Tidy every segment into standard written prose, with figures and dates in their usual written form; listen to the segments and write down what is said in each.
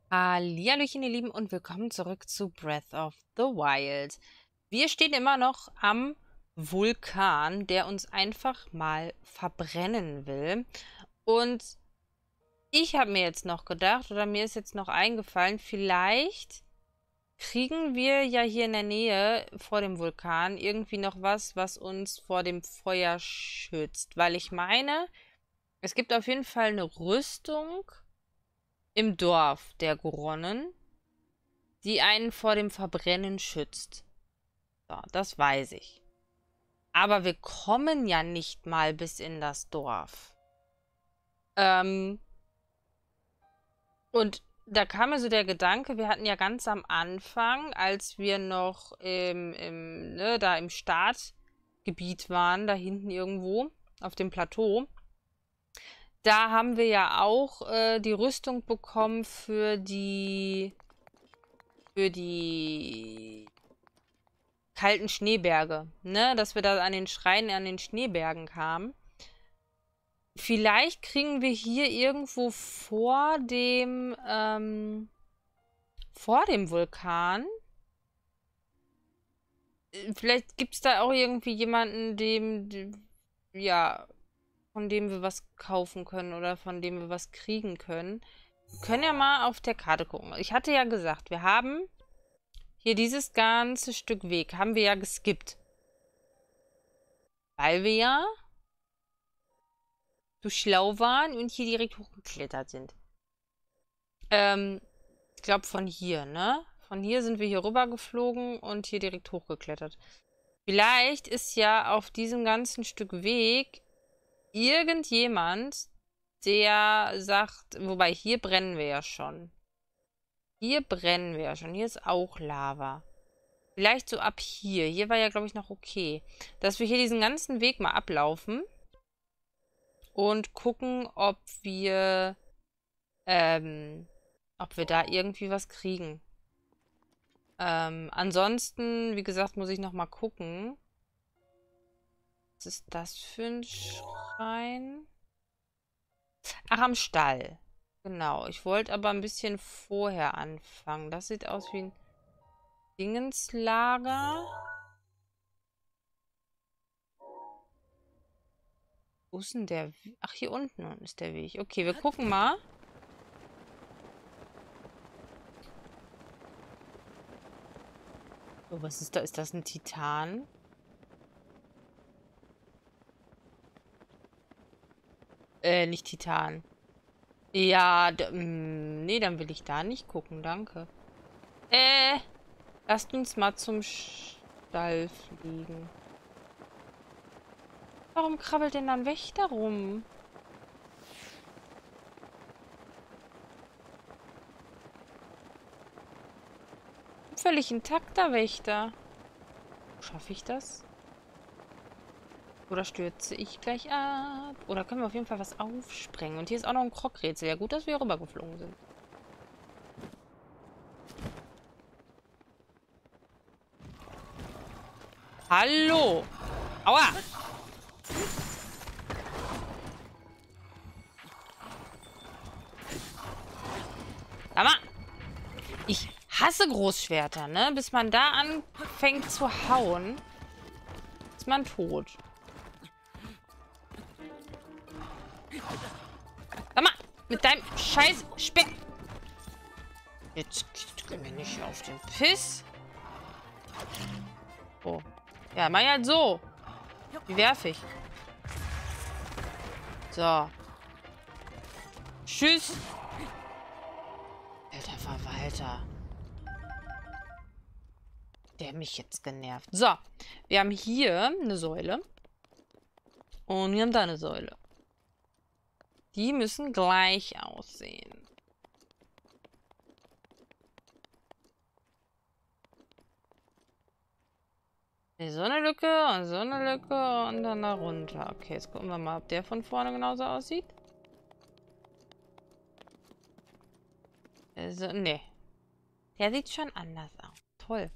Hallihallöchen, ihr Lieben, und willkommen zurück zu Breath of the Wild. Wir stehen immer noch am Vulkan, der uns einfach mal verbrennen will. Und ich habe mir jetzt noch gedacht, oder mir ist jetzt noch eingefallen, vielleicht kriegen wir ja hier in der Nähe vor dem Vulkan irgendwie noch was, was uns vor dem Feuer schützt. Weil ich meine, es gibt auf jeden Fall eine Rüstung im Dorf der Goronnen, die einen vor dem Verbrennen schützt. So, das weiß ich. Aber wir kommen ja nicht mal bis in das Dorf. Ähm, und da kam mir so der Gedanke, wir hatten ja ganz am Anfang, als wir noch da im Startgebiet waren, da hinten irgendwo auf dem Plateau, da haben wir ja auch die Rüstung bekommen für die kalten Schneeberge, ne? Dass wir da an den Schreien an den Schneebergen kamen. Vielleicht kriegen wir hier irgendwo vor dem Vulkan. Vielleicht gibt es da auch irgendwie jemanden, ja, von dem wir was kaufen können oder von dem wir was kriegen können. Wir können ja mal auf der Karte gucken. Ich hatte ja gesagt, wir haben hier dieses ganze Stück Weg, haben wir ja geskippt. Weil wir ja so schlau waren und hier direkt hochgeklettert sind. Ich glaube von hier, ne? Von hier sind wir hier rüber geflogen und hier direkt hochgeklettert. Vielleicht ist ja auf diesem ganzen Stück Weg irgendjemand, der sagt, wobei hier brennen wir ja schon. Hier brennen wir ja schon. Hier ist auch Lava. Vielleicht so ab hier. Hier war ja, glaube ich, noch okay. Dass wir hier diesen ganzen Weg mal ablaufen und gucken, ob wir da irgendwie was kriegen. Ansonsten, wie gesagt, muss ich noch mal gucken. Was ist das für ein Schrein? Ach, am Stall. Genau. Ich wollte aber ein bisschen vorher anfangen. Das sieht aus wie ein Dingenslager. Wo ist denn der? Ach, hier unten ist der Weg. Okay, wir gucken mal. Oh, was ist da? Ist das ein Titan? Nicht Titan. Ja, nee, dann will ich da nicht gucken, danke. Äh, lasst uns mal zum Stall fliegen. Warum krabbelt denn dann Wächter rum? Völlig intakter Wächter. Schaffe ich das? Oder stürze ich gleich ab? Oder können wir auf jeden Fall was aufsprengen? Und hier ist auch noch ein Krogrätsel. Ja, gut, dass wir hier rübergeflogen sind. Hallo! Aua! Sag mal! Ich hasse Großschwerter, ne? Bis man da anfängt zu hauen, ist man tot. Sag mal! Mit deinem scheiß Speer... Jetzt gehen wir nicht auf den Piss. Oh. Ja, mach ich halt so. Wie werfe ich? So. Tschüss. Alter Verwalter. Der hat mich jetzt genervt. So. Wir haben hier eine Säule. Und wir haben da eine Säule. Die müssen gleich aussehen. So eine Lücke und so eine Lücke und dann da runter. Okay, jetzt gucken wir mal, ob der von vorne genauso aussieht. Also, nee. Der sieht schon anders aus. Toll.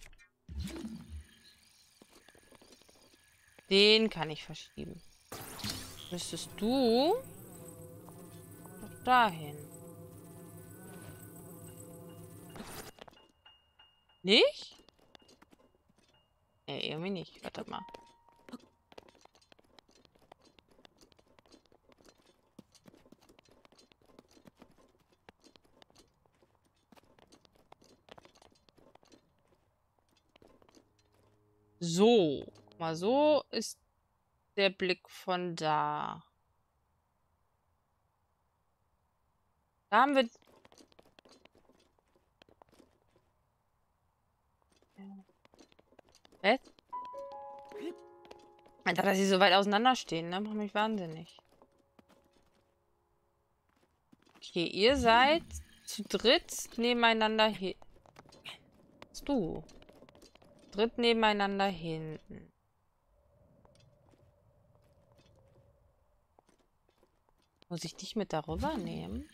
Den kann ich verschieben. Müsstest du doch dahin. Nicht? Nee, irgendwie nicht. Warte mal. So. Guck mal, so ist der Blick von da. Da haben wir... Was? Alter, dass sie so weit auseinander stehen, ne? Macht mich wahnsinnig. Okay, ihr seid zu dritt nebeneinander hin. Was du? Dritt nebeneinander hinten. Muss ich dich mit darüber nehmen?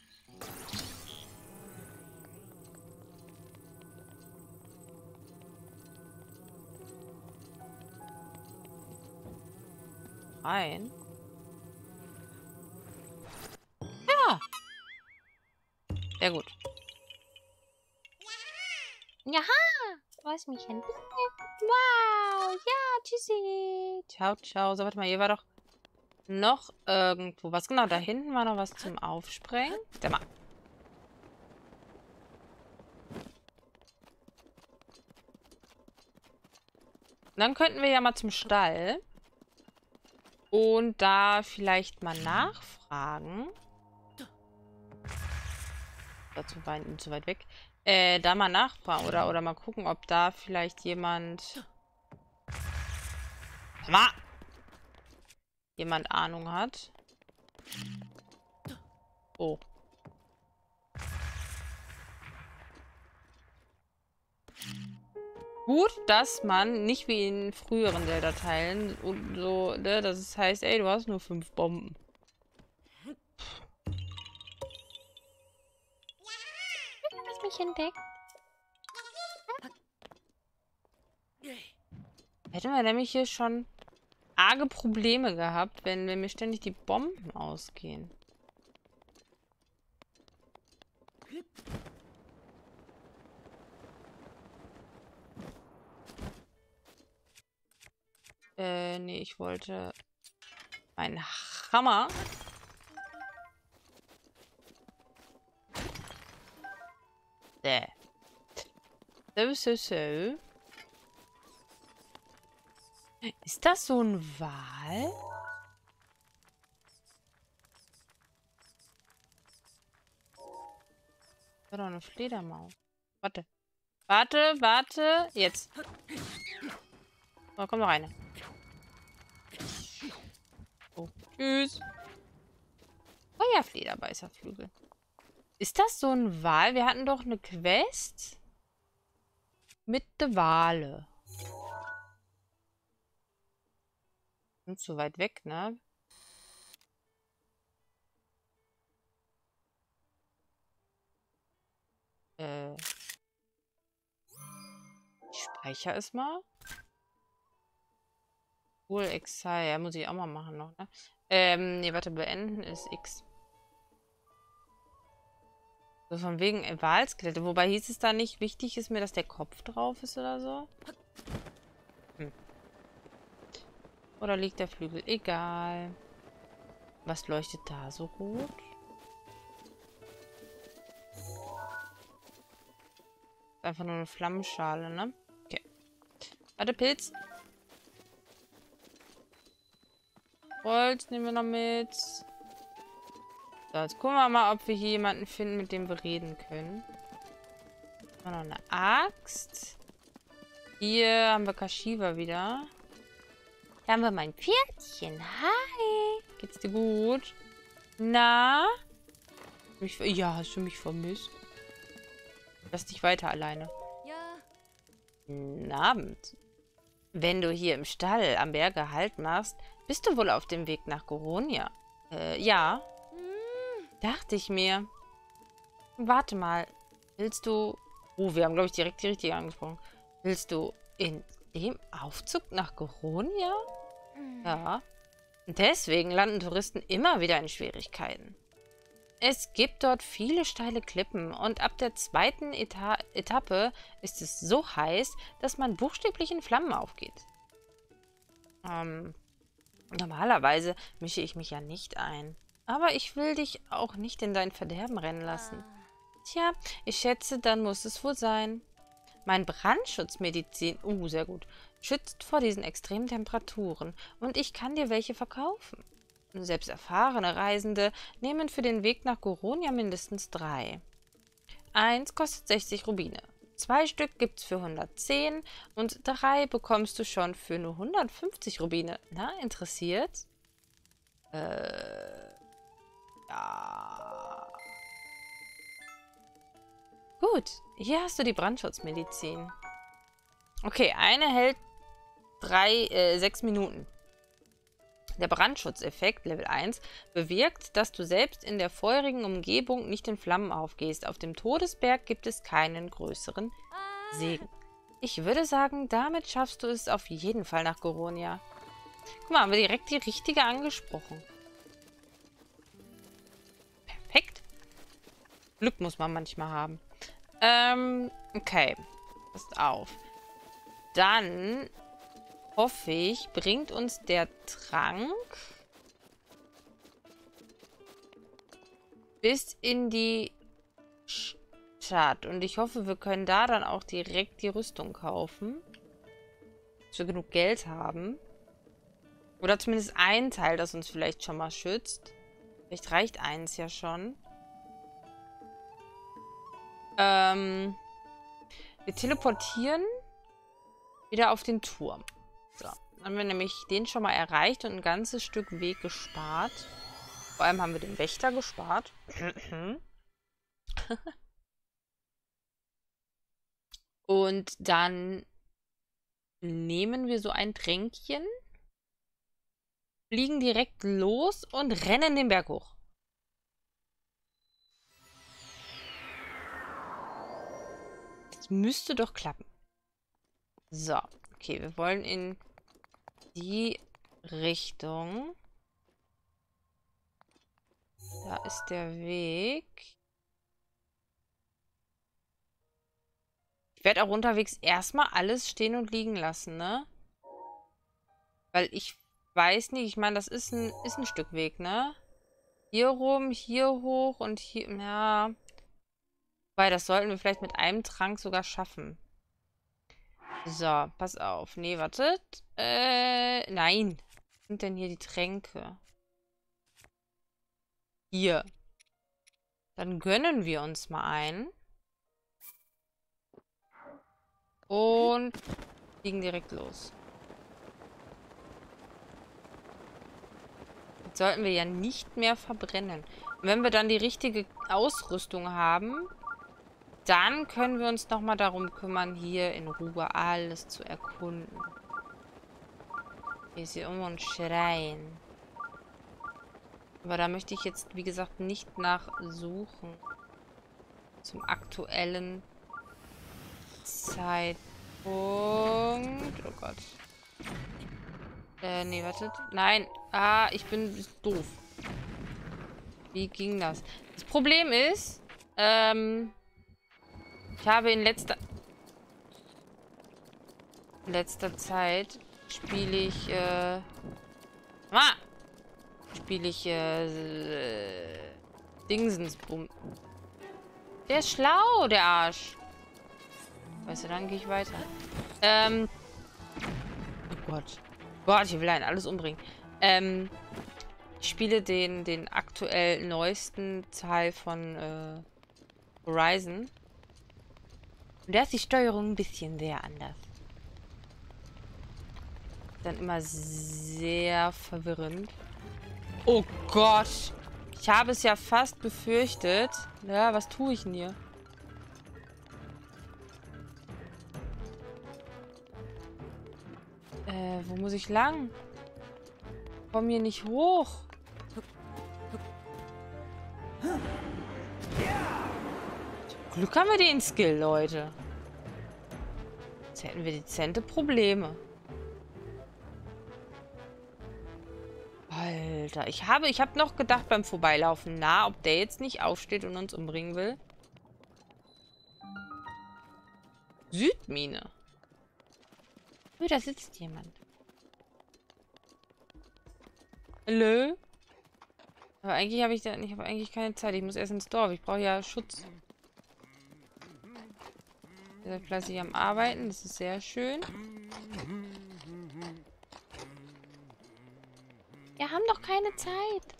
Rein. Ja. Sehr gut. Ja, du hast mich entdeckt. Wow, ja, tschüssi. Ciao, ciao. So, warte mal, hier war doch noch irgendwo was. Genau, da hinten war noch was zum Aufsprengen. Sag mal. Dann könnten wir ja mal zum Stall. Und da vielleicht mal nachfragen. Zu weit weg. Da mal nachfragen oder mal gucken, ob da vielleicht jemand Ahnung hat. Oh. Gut, dass man nicht wie in früheren Zelda-Teilen und so, ne, dass es heißt, ey, du hast nur 5 Bomben. Du hast mich entdeckt. Hätten wir nämlich hier schon arge Probleme gehabt, wenn mir ständig die Bomben ausgehen. Nee, ich wollte meinen Hammer. So. Ist das so ein Wal? Das war doch eine Fledermaus. Warte. Warte. Jetzt. Oh, komm noch rein. Oh. Tschüss. Feuerflederbeißerflügel. Ist das so ein Wal? Wir hatten doch eine Quest mit der Wale. Sind zu weit weg, ne? Ich speichere es mal. Cool, Exile. Ja, muss ich auch mal machen noch, ne? Nee, warte, beenden ist X. So von wegen Walskelette. Wobei hieß es da nicht, wichtig ist mir, dass der Kopf drauf ist oder so? Oder liegt der Flügel? Egal. Was leuchtet da so rot? Einfach nur eine Flammenschale, ne? Okay. Warte, Pilz. Holz nehmen wir noch mit. So, jetzt gucken wir mal, ob wir hier jemanden finden, mit dem wir reden können. Noch eine Axt. Hier haben wir Kashiwa wieder. Da haben wir mein Pferdchen. Hi. Geht's dir gut? Na? Ja, hast du mich vermisst? Lass dich weiter alleine. Ja. Guten Abend. Wenn du hier im Stall am Berge Halt machst, bist du wohl auf dem Weg nach Goronia? Ja. Dachte ich mir. Warte mal. Willst du... Oh, wir haben, glaube ich, direkt die richtige angesprochen. Willst du in dem Aufzug nach Goronia? Ja. Und deswegen landen Touristen immer wieder in Schwierigkeiten. Es gibt dort viele steile Klippen und ab der zweiten Etappe ist es so heiß, dass man buchstäblich in Flammen aufgeht. Normalerweise mische ich mich ja nicht ein. Aber ich will dich auch nicht in dein Verderben rennen lassen. Tja, ich schätze, dann muss es wohl sein. Mein Brandschutzmedizin, sehr gut, schützt vor diesen extremen Temperaturen und ich kann dir welche verkaufen. Selbst erfahrene Reisende nehmen für den Weg nach Goronia mindestens 3. Eins kostet 60 Rubine. 2 Stück gibt's für 110 und 3 bekommst du schon für nur 150 Rubine. Na, interessiert? Ja. Gut, hier hast du die Brandschutzmedizin. Okay, eine hält 6 Minuten. Der Brandschutzeffekt, Level 1, bewirkt, dass du selbst in der feurigen Umgebung nicht in Flammen aufgehst. Auf dem Todesberg gibt es keinen größeren Segen. Ich würde sagen, damit schaffst du es auf jeden Fall nach Goronia. Guck mal, haben wir direkt die richtige angesprochen. Perfekt. Glück muss man manchmal haben. Okay. Passt auf. Dann hoffe ich, bringt uns der Trank bis in die Stadt. Und ich hoffe, wir können da dann auch direkt die Rüstung kaufen. Dass wir genug Geld haben. Oder zumindest ein Teil, das uns vielleicht schon mal schützt. Vielleicht reicht eins ja schon. Wir teleportieren wieder auf den Turm. So, dann haben wir nämlich den schon mal erreicht und ein ganzes Stück Weg gespart. Vor allem haben wir den Wächter gespart. Und dann nehmen wir so ein Tränkchen, fliegen direkt los und rennen den Berg hoch. Das müsste doch klappen. So, okay, wir wollen in die Richtung. Da ist der Weg. Ich werde auch unterwegs erstmal alles stehen und liegen lassen, ne? Weil ich weiß nicht, ich meine, das ist ein Stück Weg, ne? Hier rum, hier hoch und hier, ja. Wobei, das sollten wir vielleicht mit einem Trank sogar schaffen. So, pass auf. Nee, wartet. Nein. Was sind denn hier die Tränke? Hier. Dann gönnen wir uns mal einen. Und fliegen direkt los. Jetzt sollten wir ja nicht mehr verbrennen. Und wenn wir dann die richtige Ausrüstung haben, dann können wir uns nochmal darum kümmern, hier in Ruhe alles zu erkunden. Hier ist hier irgendwo ein Schrein. Aber da möchte ich jetzt, wie gesagt, nicht nachsuchen. Zum aktuellen Zeitpunkt. Oh Gott. Nee, wartet. Nein. Ah, ich bin doof. Wie ging das? Das Problem ist, ich habe in letzter Zeit spiele ich, Dingsensbum. Der ist schlau, der Arsch. Weißt du, dann gehe ich weiter. Oh Gott. Gott, ich will einen alles umbringen. Ich spiele den aktuell neuesten Teil von Horizon. Und da ist die Steuerung ein bisschen sehr anders. Dann immer sehr verwirrend. Oh Gott. Ich habe es ja fast befürchtet. Ja, was tue ich denn hier? Wo muss ich lang? Ich komme hier nicht hoch. Zum Glück haben wir den Skill, Leute. Jetzt hätten wir dezente Probleme. Alter. Ich hab noch gedacht beim Vorbeilaufen, na, ob der jetzt nicht aufsteht und uns umbringen will. Südmine. Oh, da sitzt jemand. Hallo? Aber eigentlich habe ich eigentlich keine Zeit. Ich muss erst ins Dorf. Ich brauche ja Schutz. Ihr seid fleißig am Arbeiten. Das ist sehr schön. Wir haben doch keine Zeit.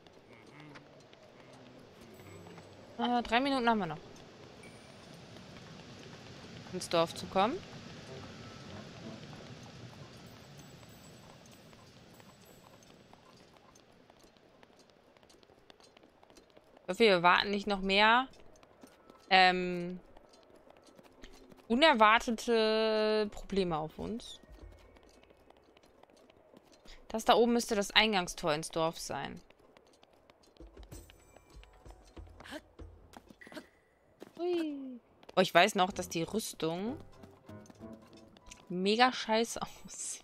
3 Minuten haben wir noch. Ins Dorf zu kommen. Ich hoffe, wir warten nicht noch mehr unerwartete Probleme auf uns. Das da oben müsste das Eingangstor ins Dorf sein. Hui. Oh, ich weiß noch, dass die Rüstung mega scheiße aussieht.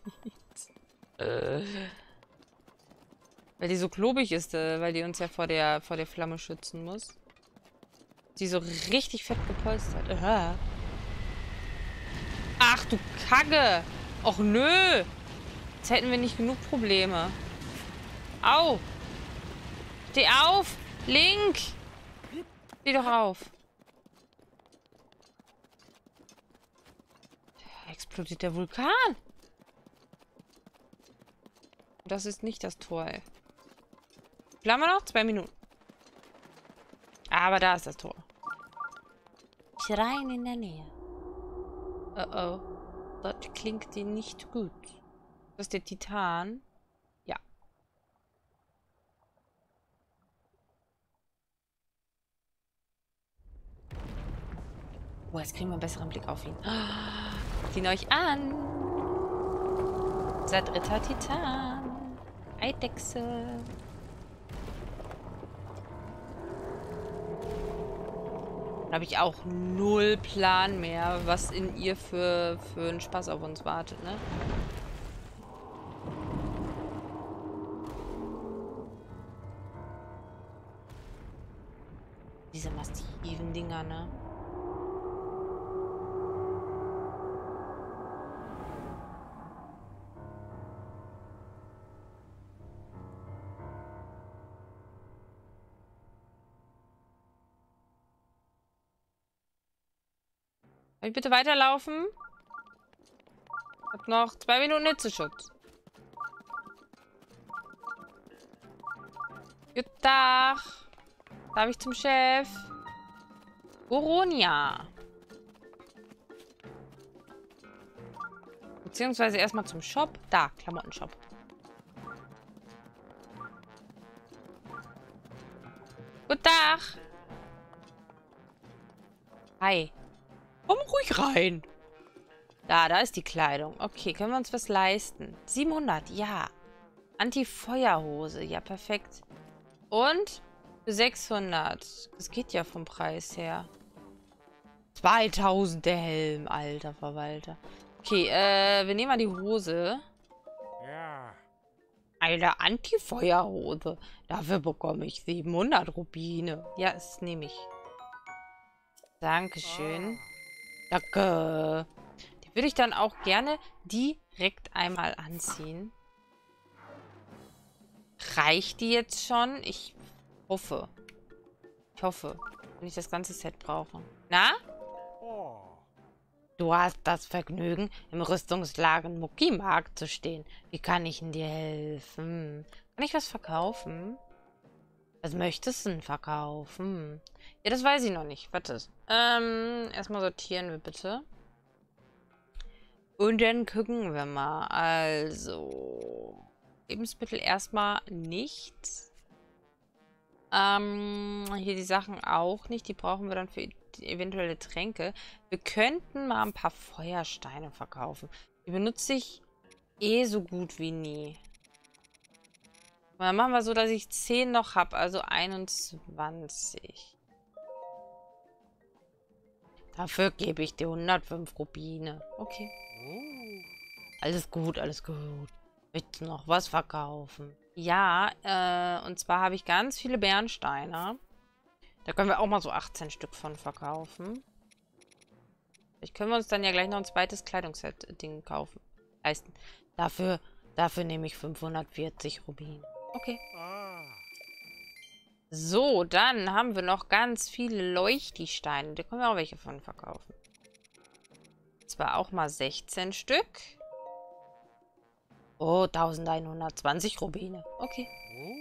Weil die so klobig ist, weil die uns ja vor der Flamme schützen muss. Die so richtig fett gepolstert. Ach du Kacke! Och nö! Jetzt hätten wir nicht genug Probleme. Au! Steh auf! Link! Steh doch auf. Da explodiert der Vulkan. Das ist nicht das Tor, ey. Wie lange haben wir noch? 2 Minuten. Aber da ist das Tor. Schrein in der Nähe. Oh oh. Das klingt dir nicht gut. Das ist der Titan. Ja. Oh, jetzt kriegen wir einen besseren Blick auf ihn. Guckt ihn euch an. Unser dritter Titan. Eidechse. Da habe ich auch null Plan mehr, was in ihr für einen Spaß auf uns wartet, ne? Diese massiven Dinger, ne? Kann ich bitte weiterlaufen? Ich hab noch 2 Minuten Hitzeschutz. Guten Tag. Darf ich zum Chef? Goronia. Beziehungsweise erstmal zum Shop. Da, Klamottenshop. Guten Tag. Hi. Komm ruhig rein. Da ist die Kleidung. Okay, können wir uns was leisten? 700, ja. Anti-Feuerhose, ja, perfekt. Und für 600. Das geht ja vom Preis her. 2000 der Helm, alter Verwalter. Okay, wir nehmen mal die Hose. Ja. Eine Anti-Feuerhose. Dafür bekomme ich 700 Rubine. Ja, das nehme ich. Dankeschön. Danke. Die würde ich dann auch gerne direkt einmal anziehen. Reicht die jetzt schon? Ich hoffe. Ich hoffe, wenn ich das ganze Set brauche. Na? Oh. Du hast das Vergnügen, im Rüstungsladen Muckimarkt zu stehen. Wie kann ich denn dir helfen? Kann ich was verkaufen? Was möchtest du denn verkaufen? Ja, das weiß ich noch nicht. Warte. Erstmal sortieren wir bitte. Und dann gucken wir mal. Also. Lebensmittel erstmal nicht. Hier die Sachen auch nicht. Die brauchen wir dann für eventuelle Tränke. Wir könnten mal ein paar Feuersteine verkaufen. Die benutze ich eh so gut wie nie. Und dann machen wir so, dass ich 10 noch habe. Also 21. Dafür gebe ich dir 105 Rubine. Okay. Alles gut, alles gut. Willst du noch was verkaufen? Ja, und zwar habe ich ganz viele Bernsteine. Da können wir auch mal so 18 Stück von verkaufen. Vielleicht können wir uns dann ja gleich noch ein zweites Kleidungsset-Ding kaufen. Leisten. Dafür nehme ich 540 Rubine. Okay. Ah. So, dann haben wir noch ganz viele Leuchti-Steine. Da können wir auch welche von verkaufen. Zwar auch mal 16 Stück. Oh, 1120 Rubine. Okay.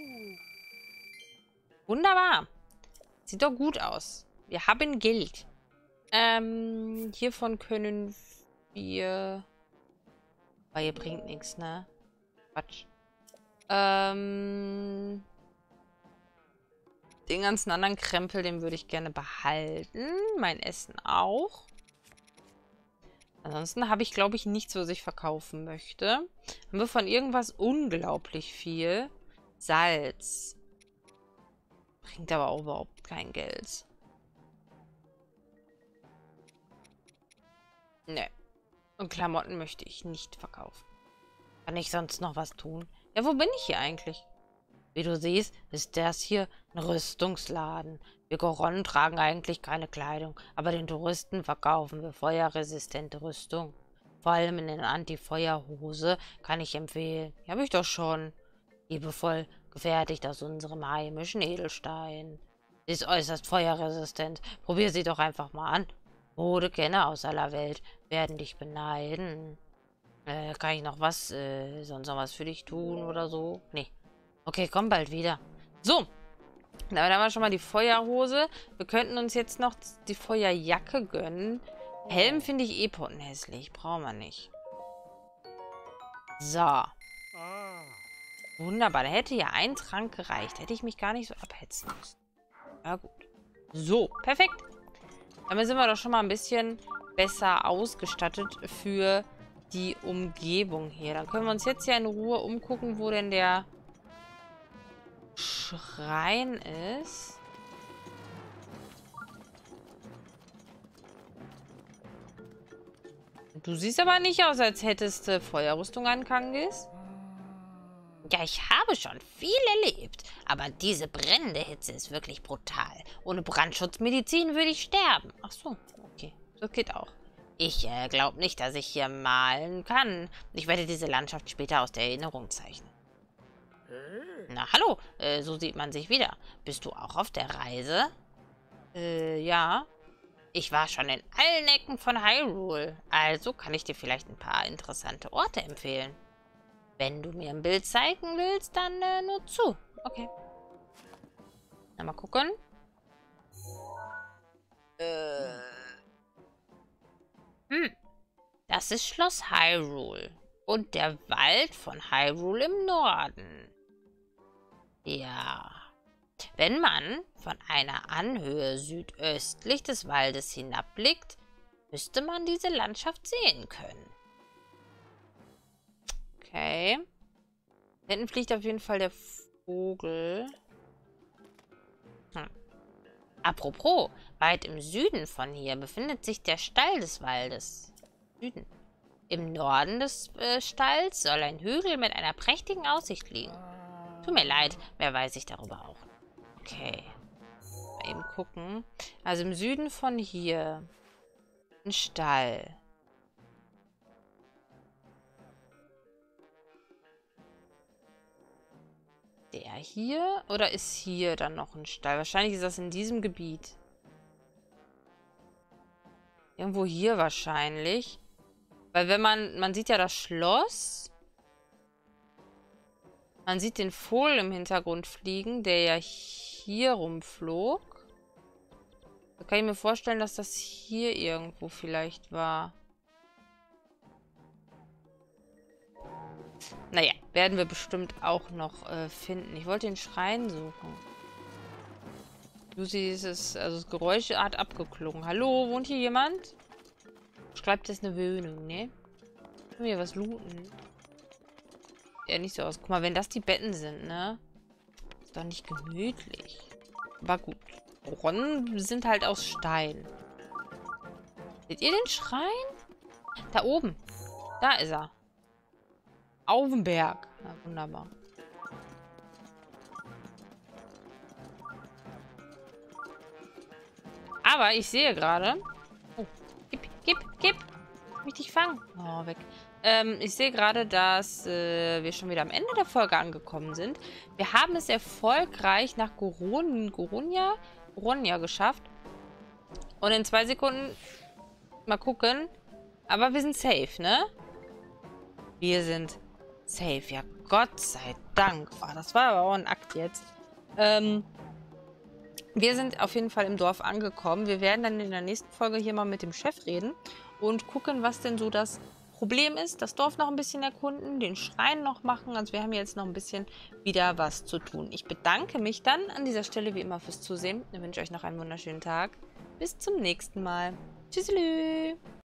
Wunderbar. Sieht doch gut aus. Wir haben Geld. Hiervon können wir... Aber ihr bringt nichts, ne? Quatsch. Den ganzen anderen Krempel, den würde ich gerne behalten. Mein Essen auch. Ansonsten habe ich, glaube ich, nichts, was ich verkaufen möchte. Haben wir von irgendwas unglaublich viel. Salz. Bringt aber auch überhaupt kein Geld. Ne. Und Klamotten möchte ich nicht verkaufen. Kann ich sonst noch was tun? Ja, wo bin ich hier eigentlich? Wie du siehst, ist das hier ein Rüstungsladen. Wir Goronnen tragen eigentlich keine Kleidung, aber den Touristen verkaufen wir feuerresistente Rüstung. Vor allem in der Anti-Feuerhose kann ich empfehlen. Die habe ich doch schon. Liebevoll gefertigt aus unserem heimischen Edelstein. Sie ist äußerst feuerresistent. Probier sie doch einfach mal an. Modekenner aus aller Welt werden dich beneiden. Kann ich noch was, sonst noch was für dich tun oder so? Nee. Okay, komm bald wieder. So. Damit haben wir schon mal die Feuerhose. Wir könnten uns jetzt noch die Feuerjacke gönnen. Helm finde ich eh pottenhässlich. Brauchen wir nicht. So. Ah. Wunderbar. Da hätte ja ein Trank gereicht. Hätte ich mich gar nicht so abhetzen müssen. Ja, gut. So, perfekt. Damit sind wir doch schon mal ein bisschen besser ausgestattet für die Umgebung hier. Dann können wir uns jetzt ja in Ruhe umgucken, wo denn der Schrein ist. Du siehst aber nicht aus, als hättest du Feuerrüstung an, Kangis. Ja, ich habe schon viel erlebt, aber diese brennende Hitze ist wirklich brutal. Ohne Brandschutzmedizin würde ich sterben. Ach so, okay. Das geht auch. Ich glaube nicht, dass ich hier malen kann. Ich werde diese Landschaft später aus der Erinnerung zeichnen. Na, hallo. So sieht man sich wieder. Bist du auch auf der Reise? Ja. Ich war schon in allen Ecken von Hyrule. Also kann ich dir vielleicht ein paar interessante Orte empfehlen. Wenn du mir ein Bild zeigen willst, dann nur zu. Okay. Na, mal gucken. Das ist Schloss Hyrule. Und der Wald von Hyrule im Norden. Ja. Wenn man von einer Anhöhe südöstlich des Waldes hinabblickt, müsste man diese Landschaft sehen können. Okay. Hinten fliegt auf jeden Fall der Vogel. Apropos, weit im Süden von hier befindet sich der Stall des Waldes. Süden. Im Norden des Stalls soll ein Hügel mit einer prächtigen Aussicht liegen. Tut mir leid, mehr weiß ich darüber auch. Okay. Mal eben gucken. Also im Süden von hier. Ein Stall. Der hier? Oder ist hier dann noch ein Stall? Wahrscheinlich ist das in diesem Gebiet. Irgendwo hier wahrscheinlich. Weil wenn man sieht ja das Schloss. Man sieht den Vogel im Hintergrund fliegen, der ja hier rumflog. Da kann ich mir vorstellen, dass das hier irgendwo vielleicht war. Naja, werden wir bestimmt auch noch finden. Ich wollte den Schrein suchen. Lucy ist es, also das Geräusch hat abgeklungen. Hallo, wohnt hier jemand? Schreibt, das ist eine Wohnung, ne? Können wir hier was looten? Ja, nicht so aus. Guck mal, wenn das die Betten sind, ne? Ist doch nicht gemütlich. Aber gut. Bronnen sind halt aus Stein. Seht ihr den Schrein? Da oben. Da ist er. Auf dem Berg. Ja, wunderbar. Aber ich sehe gerade... Oh, gib. Ich dich fangen. Oh, weg. Ich sehe gerade, dass wir schon wieder am Ende der Folge angekommen sind. Wir haben es erfolgreich nach Goronia geschafft. Und in 2 Sekunden mal gucken. Aber wir sind safe, ne? Wir sind safe. Ja, Gott sei Dank. Oh, das war aber auch ein Akt jetzt. Wir sind auf jeden Fall im Dorf angekommen. Wir werden dann in der nächsten Folge hier mal mit dem Chef reden und gucken, was denn so das Problem ist. Das Dorf noch ein bisschen erkunden, den Schrein noch machen. Also wir haben jetzt noch ein bisschen wieder was zu tun. Ich bedanke mich dann an dieser Stelle wie immer fürs Zusehen. Ich wünsche euch noch einen wunderschönen Tag. Bis zum nächsten Mal. Tschüsselü.